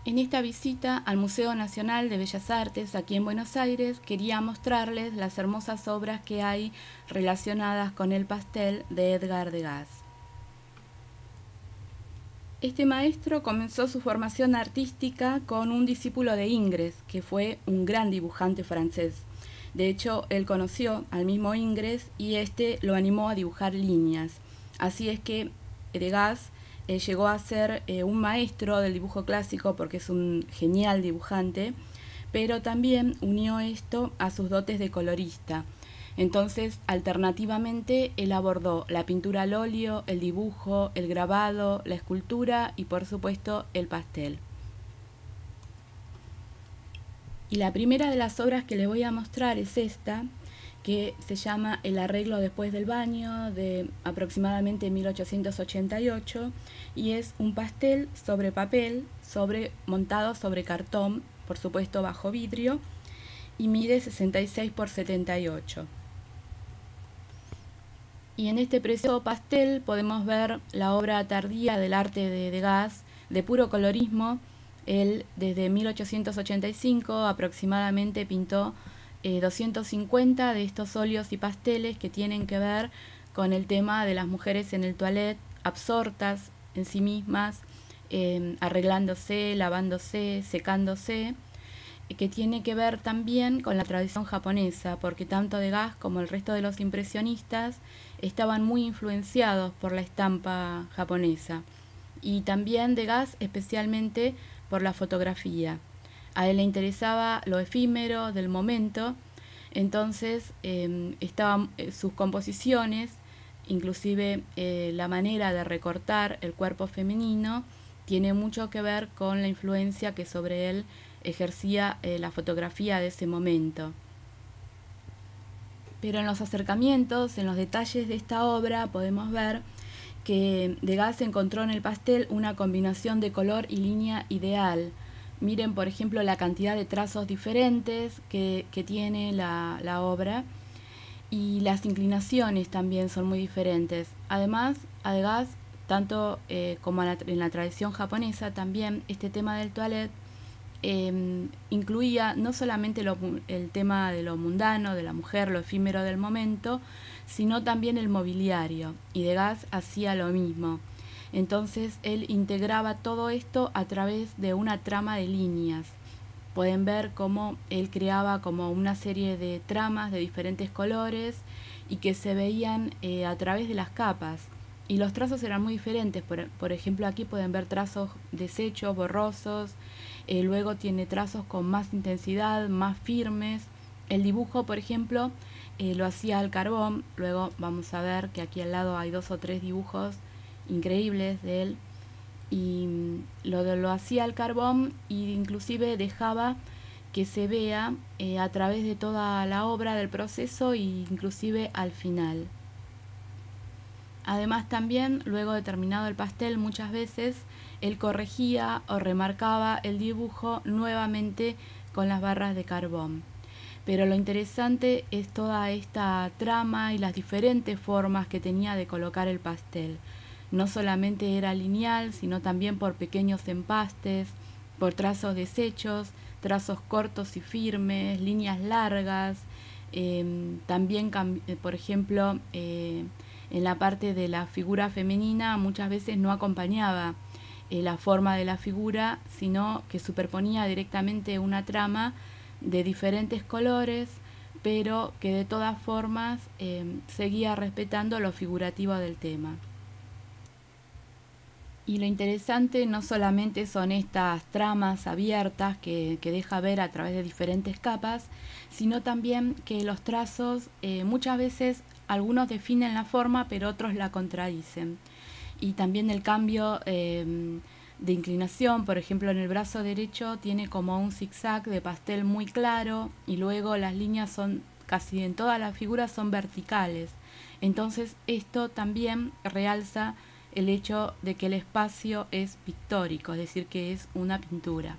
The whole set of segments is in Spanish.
En esta visita al Museo Nacional de Bellas Artes, aquí en Buenos Aires, quería mostrarles las hermosas obras que hay relacionadas con el pastel de Edgar Degas. Este maestro comenzó su formación artística con un discípulo de Ingres, que fue un gran dibujante francés. De hecho, él conoció al mismo Ingres y este lo animó a dibujar líneas. Así es que Degas llegó a ser un maestro del dibujo clásico porque es un genial dibujante, pero también unió esto a sus dotes de colorista. Entonces, alternativamente, él abordó la pintura al óleo, el dibujo, el grabado, la escultura y, por supuesto, el pastel. Y la primera de las obras que les voy a mostrar es esta, que se llama El arreglo después del baño, de aproximadamente 1888, y es un pastel sobre papel, montado sobre cartón, por supuesto bajo vidrio, y mide 66 por 78. Y en este precioso pastel podemos ver la obra tardía del arte de Degas, de puro colorismo. Él desde 1885 aproximadamente pintó 250 de estos óleos y pasteles que tienen que ver con el tema de las mujeres en el toilette, absortas en sí mismas, arreglándose, lavándose, secándose, que tiene que ver también con la tradición japonesa, porque tanto Degas como el resto de los impresionistas estaban muy influenciados por la estampa japonesa, y también Degas especialmente por la fotografía. A él le interesaba lo efímero del momento, entonces estaban sus composiciones, inclusive la manera de recortar el cuerpo femenino, tiene mucho que ver con la influencia que sobre él ejercía la fotografía de ese momento. Pero en los acercamientos, en los detalles de esta obra, podemos ver que Degas encontró en el pastel una combinación de color y línea ideal. Miren, por ejemplo, la cantidad de trazos diferentes que tiene la obra, y las inclinaciones también son muy diferentes. Además, a Degas, tanto como en la tradición japonesa, también este tema del toilette incluía no solamente el tema de lo mundano, de la mujer, lo efímero del momento, sino también el mobiliario, y Degas hacía lo mismo. Entonces él integraba todo esto a través de una trama de líneas. Pueden ver cómo él creaba como una serie de tramas de diferentes colores y que se veían a través de las capas. Y los trazos eran muy diferentes. Por ejemplo, aquí pueden ver trazos deshechos, borrosos. Luego tiene trazos con más intensidad, más firmes. El dibujo, por ejemplo, lo hacía al carbón. Luego vamos a ver que aquí al lado hay 2 o 3 dibujos increíbles de él. Y lo hacía al carbón, e inclusive dejaba que se vea a través de toda la obra del proceso e inclusive al final. Además también, luego de terminado el pastel, muchas veces él corregía o remarcaba el dibujo nuevamente con las barras de carbón. Pero lo interesante es toda esta trama y las diferentes formas que tenía de colocar el pastel. No solamente era lineal, sino también por pequeños empastes, por trazos deshechos, trazos cortos y firmes, líneas largas. También, por ejemplo, en la parte de la figura femenina muchas veces no acompañaba la forma de la figura, sino que superponía directamente una trama de diferentes colores, pero que de todas formas seguía respetando lo figurativo del tema. Y lo interesante no solamente son estas tramas abiertas que deja ver a través de diferentes capas, sino también que los trazos muchas veces algunos definen la forma, pero otros la contradicen. Y también el cambio de inclinación, por ejemplo en el brazo derecho tiene como un zigzag de pastel muy claro, y luego las líneas son casi en todas las figuras son verticales. Entonces esto también realza el hecho de que el espacio es pictórico, es decir, que es una pintura.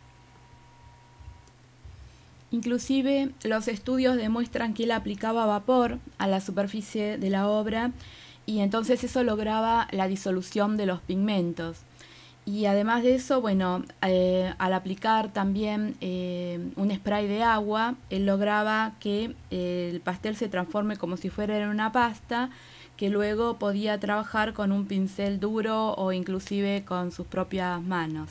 Inclusive los estudios demuestran que él aplicaba vapor a la superficie de la obra, y entonces eso lograba la disolución de los pigmentos. Y además de eso, bueno, al aplicar también un spray de agua, él lograba que el pastel se transforme como si fuera en una pasta, que luego podía trabajar con un pincel duro o inclusive con sus propias manos.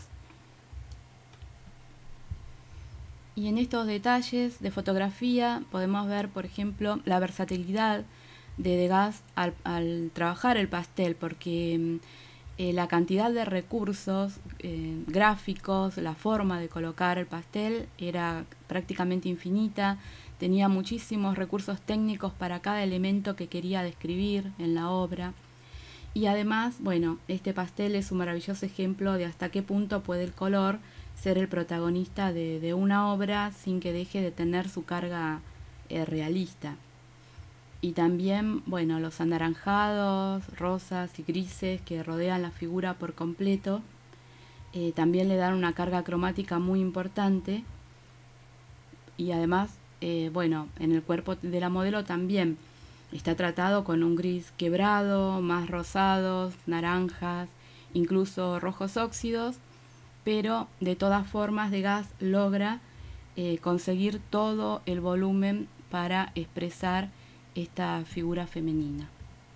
Y en estos detalles de fotografía podemos ver, por ejemplo, la versatilidad de Degas al trabajar el pastel, porque la cantidad de recursos gráficos, la forma de colocar el pastel era prácticamente infinita, tenía muchísimos recursos técnicos para cada elemento que quería describir en la obra. Y además, bueno, este pastel es un maravilloso ejemplo de hasta qué punto puede el color ser el protagonista de una obra sin que deje de tener su carga realista. Y también, bueno, los anaranjados, rosas y grises que rodean la figura por completo, también le dan una carga cromática muy importante. Y además, bueno, en el cuerpo de la modelo también está tratado con un gris quebrado, más rosados, naranjas, incluso rojos óxidos, pero de todas formas Degas logra conseguir todo el volumen para expresar esta figura femenina.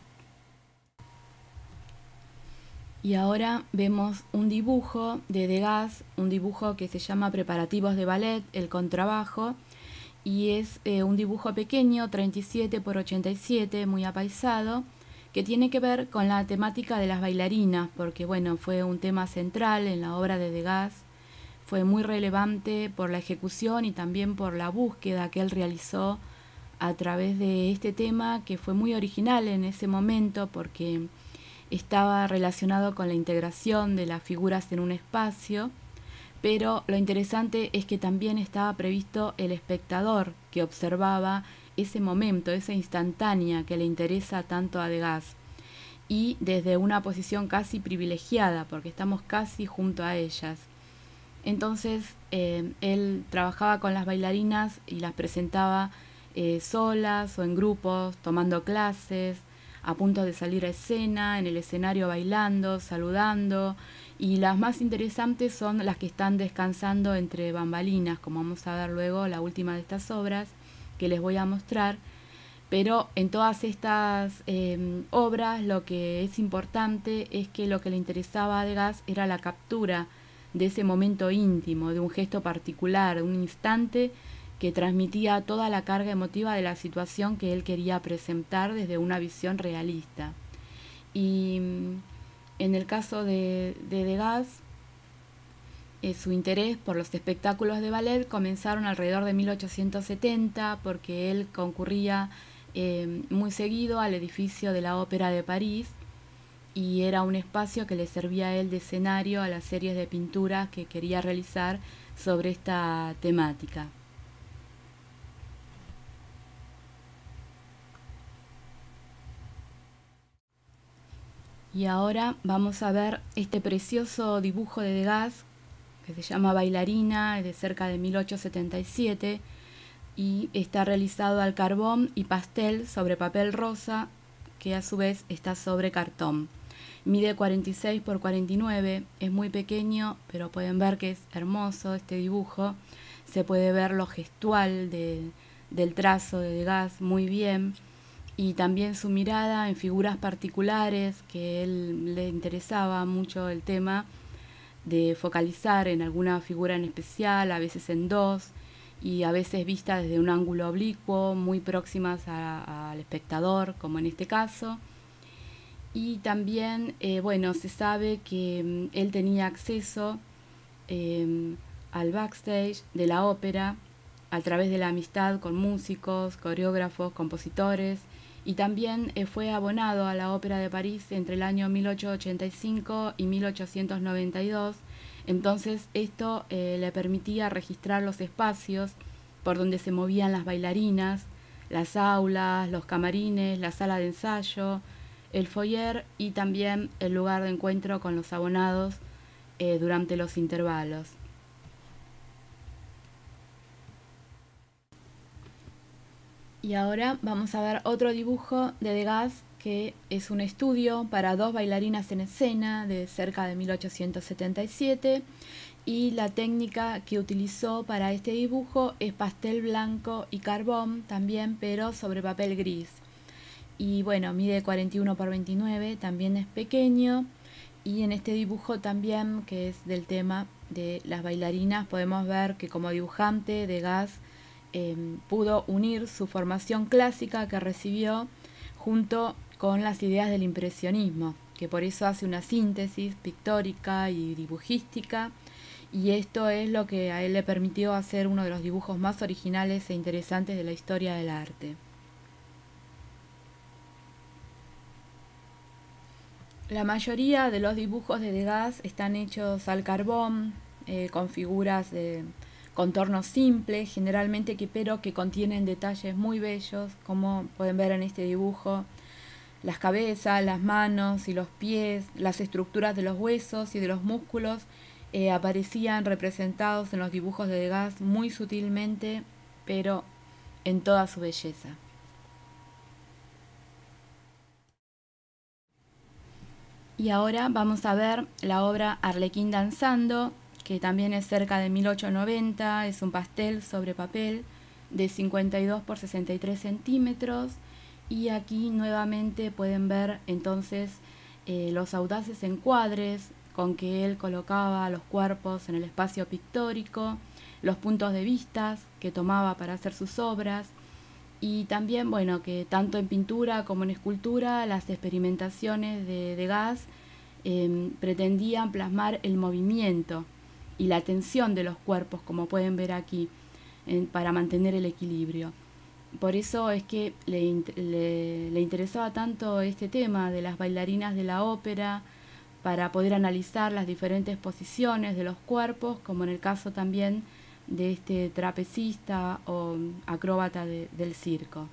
Y ahora vemos un dibujo de Degas, un dibujo que se llama Preparativos de Ballet, el contrabajo, y es un dibujo pequeño, 37 por 87, muy apaisado, que tiene que ver con la temática de las bailarinas, porque bueno, fue un tema central en la obra de Degas, fue muy relevante por la ejecución y también por la búsqueda que él realizó a través de este tema, que fue muy original en ese momento porque estaba relacionado con la integración de las figuras en un espacio, pero lo interesante es que también estaba previsto el espectador que observaba ese momento, esa instantánea que le interesa tanto a Degas, y desde una posición casi privilegiada, porque estamos casi junto a ellas. Entonces él trabajaba con las bailarinas y las presentaba solas o en grupos, tomando clases, a punto de salir a escena, en el escenario bailando, saludando, y las más interesantes son las que están descansando entre bambalinas, como vamos a ver luego la última de estas obras que les voy a mostrar. Pero en todas estas obras lo que es importante es que lo que le interesaba a Degas era la captura de ese momento íntimo, de un gesto particular, de un instante que transmitía toda la carga emotiva de la situación que él quería presentar desde una visión realista. Y en el caso de Degas, su interés por los espectáculos de ballet comenzaron alrededor de 1870 porque él concurría muy seguido al edificio de la Ópera de París y era un espacio que le servía a él de escenario a las series de pinturas que quería realizar sobre esta temática. Y ahora vamos a ver este precioso dibujo de Degas que se llama Bailarina, es de cerca de 1877 y está realizado al carbón y pastel sobre papel rosa que a su vez está sobre cartón. Mide 46 por 49, es muy pequeño, pero pueden ver que es hermoso este dibujo. Se puede ver lo gestual del trazo de Degas muy bien y también su mirada en figuras particulares, que él le interesaba mucho el tema de focalizar en alguna figura en especial, a veces en dos, y a veces vistas desde un ángulo oblicuo, muy próximas al espectador, como en este caso. Y también, bueno, se sabe que él tenía acceso al backstage de la ópera a través de la amistad con músicos, coreógrafos, compositores, y también fue abonado a la Ópera de París entre el año 1885 y 1892. Entonces esto le permitía registrar los espacios por donde se movían las bailarinas, las aulas, los camarines, la sala de ensayo, el foyer y también el lugar de encuentro con los abonados durante los intervalos. Y ahora vamos a ver otro dibujo de Degas que es un estudio para 2 bailarinas en escena de cerca de 1877, y la técnica que utilizó para este dibujo es pastel blanco y carbón también, pero sobre papel gris. Y bueno, mide 41 por 29, también es pequeño, y en este dibujo también, que es del tema de las bailarinas, podemos ver que como dibujante Degas pudo unir su formación clásica que recibió junto con las ideas del impresionismo, que por eso hace una síntesis pictórica y dibujística, y esto es lo que a él le permitió hacer uno de los dibujos más originales e interesantes de la historia del arte. La mayoría de los dibujos de Degas están hechos al carbón, con figuras de contornos simples, generalmente pero que contienen detalles muy bellos, como pueden ver en este dibujo. Las cabezas, las manos y los pies, las estructuras de los huesos y de los músculos aparecían representados en los dibujos de Degas muy sutilmente, pero en toda su belleza. Y ahora vamos a ver la obra Arlequín danzando, que también es cerca de 1890, es un pastel sobre papel de 52 por 63 centímetros, y aquí nuevamente pueden ver entonces los audaces encuadres con que él colocaba los cuerpos en el espacio pictórico, los puntos de vista que tomaba para hacer sus obras, y también, bueno, que tanto en pintura como en escultura las experimentaciones de Degas pretendían plasmar el movimiento y la tensión de los cuerpos, como pueden ver aquí, para mantener el equilibrio. Por eso es que le interesaba tanto este tema de las bailarinas de la ópera, para poder analizar las diferentes posiciones de los cuerpos, como en el caso también de este trapecista o acróbata del circo.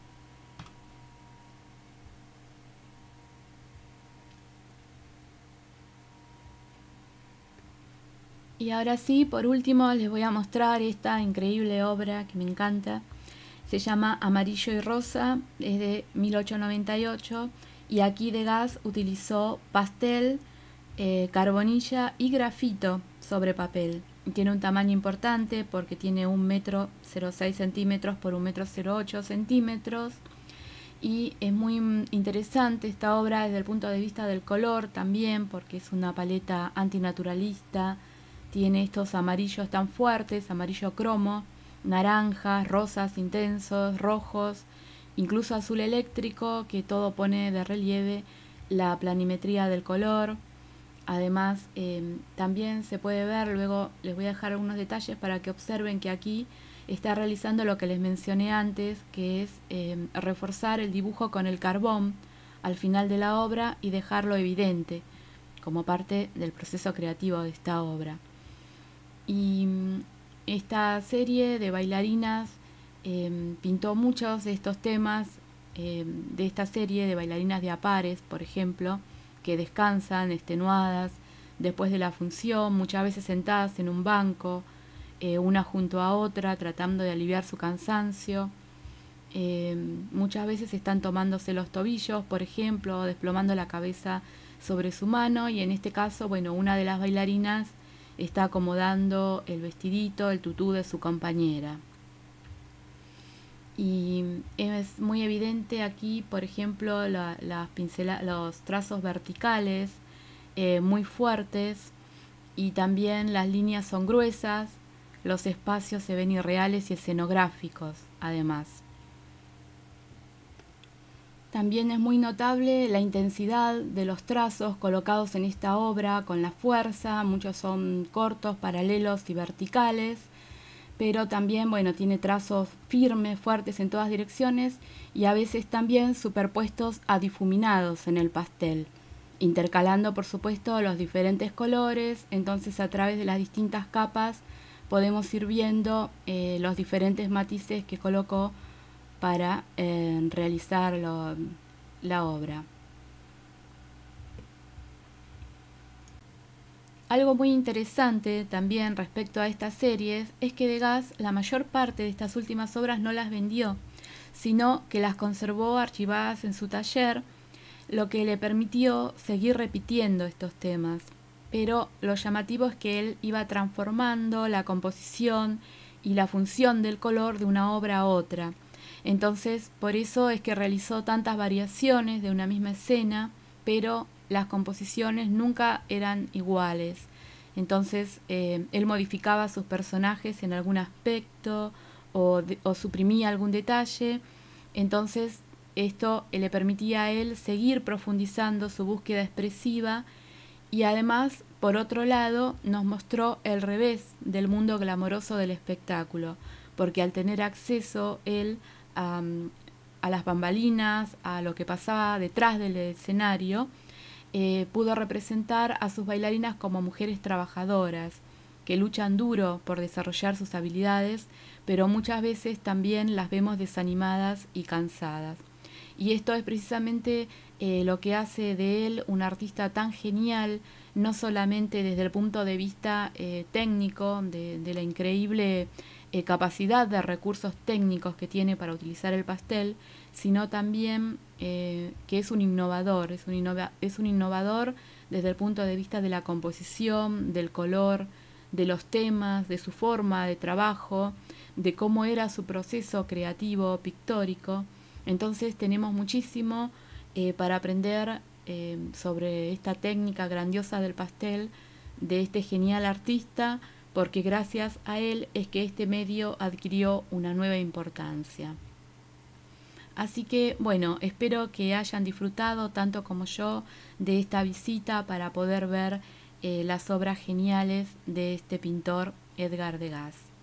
Y ahora sí, por último, les voy a mostrar esta increíble obra que me encanta. Se llama Amarillo y Rosa, es de 1898, y aquí Degas utilizó pastel, carbonilla y grafito sobre papel. Tiene un tamaño importante porque tiene 1,06 m por 1,08 m, y es muy interesante esta obra desde el punto de vista del color también, porque es una paleta antinaturalista. Tiene estos amarillos tan fuertes, amarillo cromo, naranjas, rosas intensos, rojos, incluso azul eléctrico, que todo pone de relieve la planimetría del color. Además, también se puede ver, luego les voy a dejar algunos detalles para que observen que aquí está realizando lo que les mencioné antes, que es reforzar el dibujo con el carbón al final de la obra y dejarlo evidente como parte del proceso creativo de esta obra. Y esta serie de bailarinas pintó muchos de estos temas de esta serie de bailarinas de a pares, por ejemplo, que descansan extenuadas después de la función, muchas veces sentadas en un banco, una junto a otra, tratando de aliviar su cansancio. Muchas veces están tomándose los tobillos, por ejemplo, desplomando la cabeza sobre su mano, y en este caso, bueno, una de las bailarinas está acomodando el vestidito, el tutú de su compañera. Y es muy evidente aquí, por ejemplo, los trazos verticales muy fuertes, y también las líneas son gruesas, los espacios se ven irreales y escenográficos, además. También es muy notable la intensidad de los trazos colocados en esta obra con la fuerza. Muchos son cortos, paralelos y verticales, pero también, bueno, tiene trazos firmes, fuertes en todas direcciones, y a veces también superpuestos a difuminados en el pastel, intercalando, por supuesto, los diferentes colores. Entonces, a través de las distintas capas podemos ir viendo los diferentes matices que colocó para realizar la obra. Algo muy interesante también respecto a estas series es que Degas la mayor parte de estas últimas obras no las vendió, sino que las conservó archivadas en su taller, lo que le permitió seguir repitiendo estos temas. Pero lo llamativo es que él iba transformando la composición y la función del color de una obra a otra. Entonces, por eso es que realizó tantas variaciones de una misma escena, pero las composiciones nunca eran iguales. Entonces, él modificaba sus personajes en algún aspecto o suprimía algún detalle. Entonces, esto le permitía a él seguir profundizando su búsqueda expresiva y además, por otro lado, nos mostró el revés del mundo glamoroso del espectáculo, porque al tener acceso él a las bambalinas, a lo que pasaba detrás del escenario, pudo representar a sus bailarinas como mujeres trabajadoras, que luchan duro por desarrollar sus habilidades, pero muchas veces también las vemos desanimadas y cansadas. Y esto es precisamente lo que hace de él un artista tan genial, no solamente desde el punto de vista técnico, de la increíble capacidad de recursos técnicos que tiene para utilizar el pastel, sino también que es un innovador, es un innovador desde el punto de vista de la composición, del color, de los temas, de su forma de trabajo, de cómo era su proceso creativo, pictórico. Entonces tenemos muchísimo para aprender sobre esta técnica grandiosa del pastel de este genial artista, porque gracias a él es que este medio adquirió una nueva importancia. Así que bueno, espero que hayan disfrutado tanto como yo de esta visita para poder ver las obras geniales de este pintor Edgar Degas.